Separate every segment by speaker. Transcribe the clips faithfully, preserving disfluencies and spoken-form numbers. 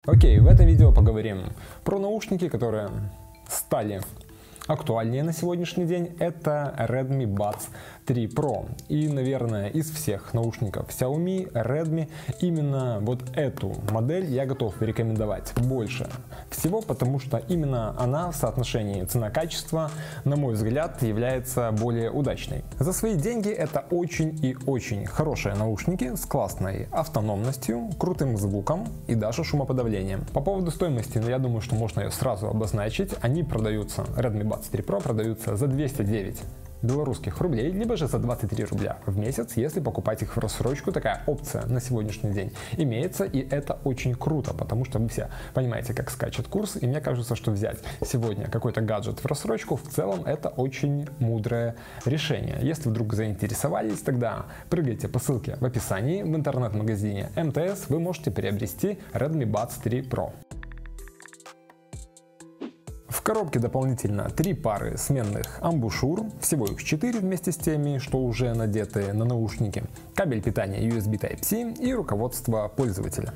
Speaker 1: Окей, в этом видео поговорим про наушники, которые стали актуальнее на сегодняшний день. Это Redmi Buds три Pro. И, наверное, из всех наушников Xiaomi, Redmi, именно вот эту модель я готов рекомендовать больше всего, потому что именно она в соотношении цена-качество, на мой взгляд, является более удачной. За свои деньги это очень и очень хорошие наушники с классной автономностью, крутым звуком и даже шумоподавлением. По поводу стоимости, ну, я думаю, что можно ее сразу обозначить. Они продаются, Redmi Buds три Pro продаются за двести девять белорусских рублей, либо же за двадцать три рубля в месяц, если покупать их в рассрочку. Такая опция на сегодняшний день имеется, и это очень круто, потому что вы все понимаете, как скачет курс, и мне кажется, что взять сегодня какой-то гаджет в рассрочку в целом это очень мудрое решение. Если вдруг заинтересовались, тогда прыгайте по ссылке в описании. В интернет-магазине эм тэ эс вы можете приобрести Redmi Buds три Pro. В коробке дополнительно три пары сменных амбушюр, всего их четыре вместе с теми, что уже надеты на наушники, кабель питания ю эс би Type-C и руководство пользователя.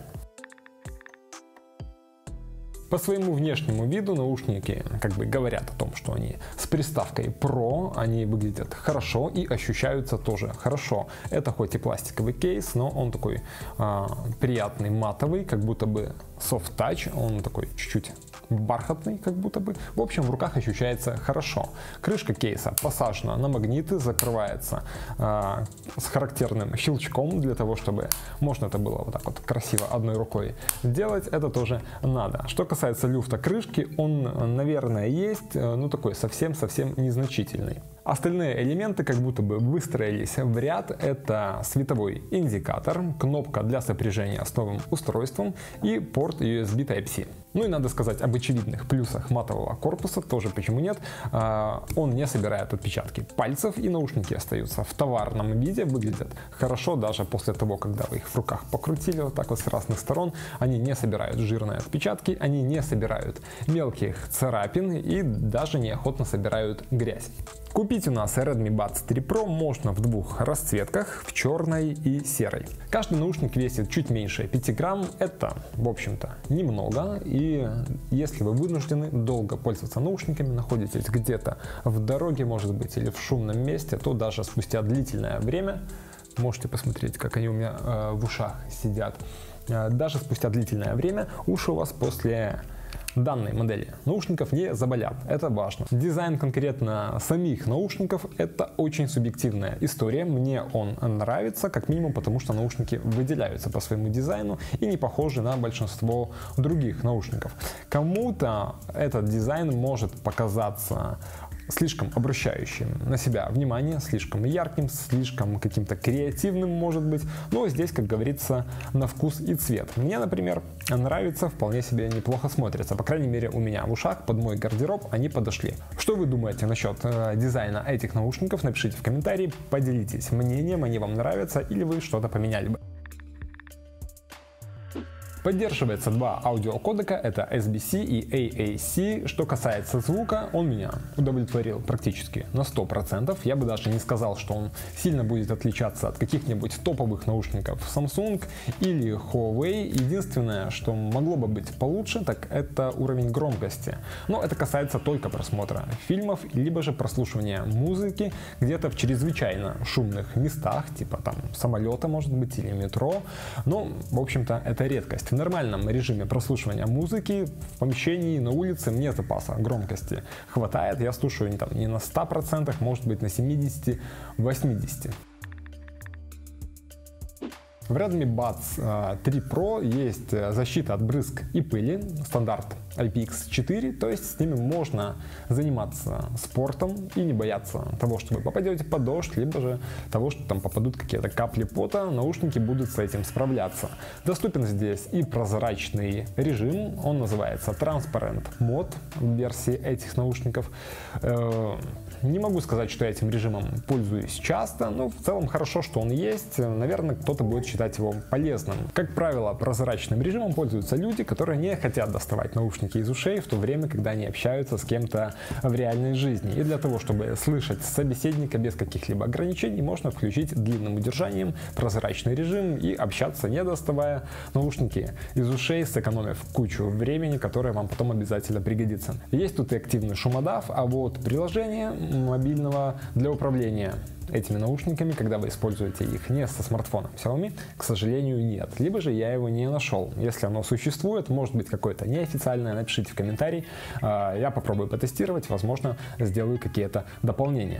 Speaker 1: По своему внешнему виду наушники как бы говорят о том, что они с приставкой Pro, они выглядят хорошо и ощущаются тоже хорошо. Это хоть и пластиковый кейс, но он такой а, приятный матовый, как будто бы soft touch, он такой чуть-чуть бархатный, как будто бы. В общем, в руках ощущается хорошо. Крышка кейса посажена на магниты, закрывается э, с характерным щелчком для того, чтобы можно это было вот так вот красиво одной рукой делать. Это тоже надо. Что касается люфта крышки, он, наверное, есть, но такой совсем-совсем незначительный. Остальные элементы как будто бы выстроились в ряд. Это световой индикатор, кнопка для сопряжения с новым устройством и порт ю эс би Type-C. Ну и надо сказать об очевидных плюсах матового корпуса, тоже почему нет. Он не собирает отпечатки пальцев, и наушники остаются в товарном виде, выглядят хорошо даже после того, когда вы их в руках покрутили вот так вот с разных сторон. Они не собирают жирные отпечатки, они не собирают мелких царапин и даже неохотно собирают грязь. Купить у нас Redmi Buds три Pro можно в двух расцветках, в черной и серой. Каждый наушник весит чуть меньше пяти грамм, это, в общем-то, немного, и если вы вынуждены долго пользоваться наушниками, находитесь где-то в дороге, может быть, или в шумном месте, то даже спустя длительное время, можете посмотреть, как они у меня э, в ушах сидят, э, даже спустя длительное время уши у вас после данной модели наушников не заболят, это важно. Дизайн конкретно самих наушников это очень субъективная история, мне он нравится, как минимум потому, что наушники выделяются по своему дизайну и не похожи на большинство других наушников. Кому-то этот дизайн может показаться слишком обращающим на себя внимание, слишком ярким, слишком каким-то креативным, может быть. Но здесь, как говорится, на вкус и цвет. Мне, например, нравится, вполне себе неплохо смотрится. По крайней мере, у меня в ушах под мой гардероб они подошли. Что вы думаете насчет э, дизайна этих наушников? Напишите в комментарии, поделитесь мнением, они вам нравятся или вы что-то поменяли бы. Поддерживается два аудиокодека, это эс би си и эй эй си. Что касается звука, он меня удовлетворил практически на сто процентов. Я бы даже не сказал, что он сильно будет отличаться от каких-нибудь топовых наушников Samsung или Huawei. Единственное, что могло бы быть получше, так это уровень громкости. Но это касается только просмотра фильмов, либо же прослушивания музыки где-то в чрезвычайно шумных местах, типа там самолета, может быть, или метро. Но, в общем-то, это редкость. В нормальном режиме прослушивания музыки в помещении, на улице мне запаса громкости хватает. Я слушаю не, там, не на ста процентах, может быть на семидесяти-восьмидесяти процентах. В Redmi Buds три Pro есть защита от брызг и пыли, стандарт ай пи икс четыре, то есть с ними можно заниматься спортом и не бояться того, что вы попадете под дождь, либо же того, что там попадут какие-то капли пота, наушники будут с этим справляться. Доступен здесь и прозрачный режим, он называется Transparent Mode в версии этих наушников. Не могу сказать, что я этим режимом пользуюсь часто, но в целом хорошо, что он есть. Наверное, кто-то будет считать считать его полезным. Как правило, прозрачным режимом пользуются люди, которые не хотят доставать наушники из ушей в то время, когда они общаются с кем-то в реальной жизни. И для того, чтобы слышать собеседника без каких-либо ограничений, можно включить длинным удержанием прозрачный режим и общаться, не доставая наушники из ушей, сэкономив кучу времени, которое вам потом обязательно пригодится. Есть тут и активный шумодав, а вот приложение мобильного для управления этими наушниками, когда вы используете их не со смартфоном Xiaomi, к сожалению, нет. Либо же я его не нашел. Если оно существует, может быть какое-то неофициальное, напишите в комментарий. Я попробую потестировать, возможно, сделаю какие-то дополнения.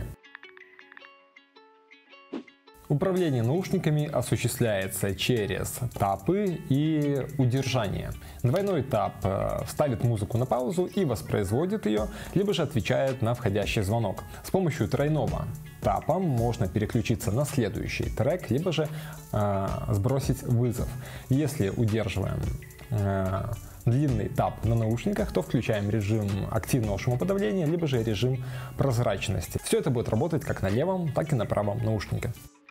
Speaker 1: Управление наушниками осуществляется через тапы и удержание. Двойной тап ставит музыку на паузу и воспроизводит ее, либо же отвечает на входящий звонок. С помощью тройного тапа можно переключиться на следующий трек, либо же э, сбросить вызов. Если удерживаем э, длинный тап на наушниках, то включаем режим активного шумоподавления, либо же режим прозрачности. Все это будет работать как на левом, так и на правом наушнике.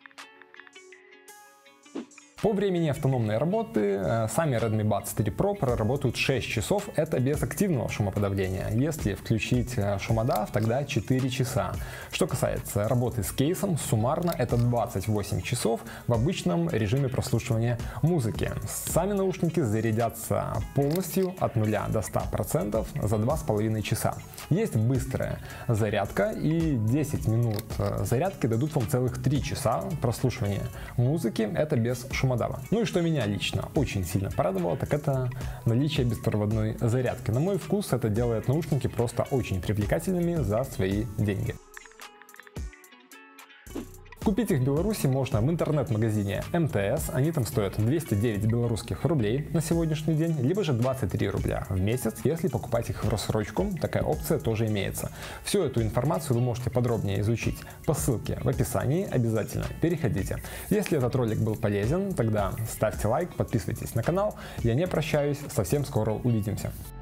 Speaker 1: По времени автономной работы сами Redmi Buds три Pro проработают шесть часов, это без активного шумоподавления. Если включить шумодав, тогда четыре часа. Что касается работы с кейсом, суммарно это двадцать восемь часов в обычном режиме прослушивания музыки. Сами наушники зарядятся полностью от нуля до ста процентов за два с половиной часа. Есть быстрая зарядка, и десять минут зарядки дадут вам целых три часа прослушивания музыки, это без шумодава. Ну и что меня лично очень сильно порадовало, так это наличие беспроводной зарядки. На мой вкус это делает наушники просто очень привлекательными за свои деньги. Купить их в Беларуси можно в интернет-магазине эм тэ эс, они там стоят двести девять белорусских рублей на сегодняшний день, либо же двадцать три рубля в месяц, если покупать их в рассрочку, такая опция тоже имеется. Всю эту информацию вы можете подробнее изучить по ссылке в описании, обязательно переходите. Если этот ролик был полезен, тогда ставьте лайк, подписывайтесь на канал, я не прощаюсь, совсем скоро увидимся.